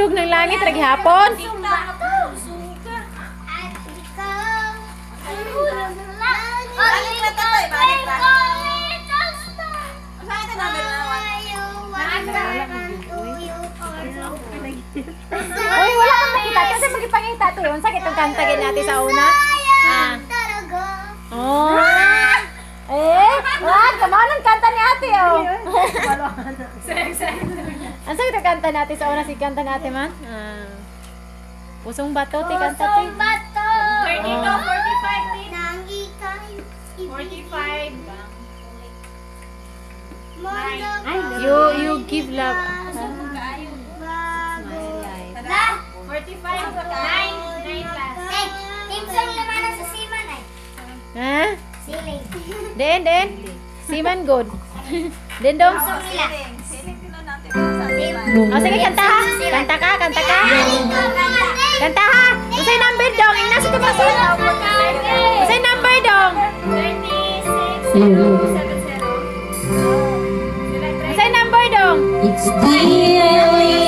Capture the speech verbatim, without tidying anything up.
Nagdug ng langit lagi hapon. Uy, wala kang makita. Kasi magipangita to yun. Sakit ang kantagin natin sa una. Ah. Oh. Eh, wag, kamaw ng kanta ni ate, oh. Ang sakit ang kanta natin sa una, si kanta natin, man. Ah. Pusong bato, ti kanta, ti. Pusong bato. thirty-two, forty-five, ti. forty-five. You, you give love. forty-five, nine, nine last. Eh, tinsang naman na sa siman ay. Ha? Siling. Den, den. Siman good. Den dong. Tinsang nila. O sige, kanta ha. Kanta ka, kanta ka. Kanta ha. Usay number dong. Ing nasa ito kasi. Usay number dong. thirty-six, zero, seven, zero. Usay number dong. It's the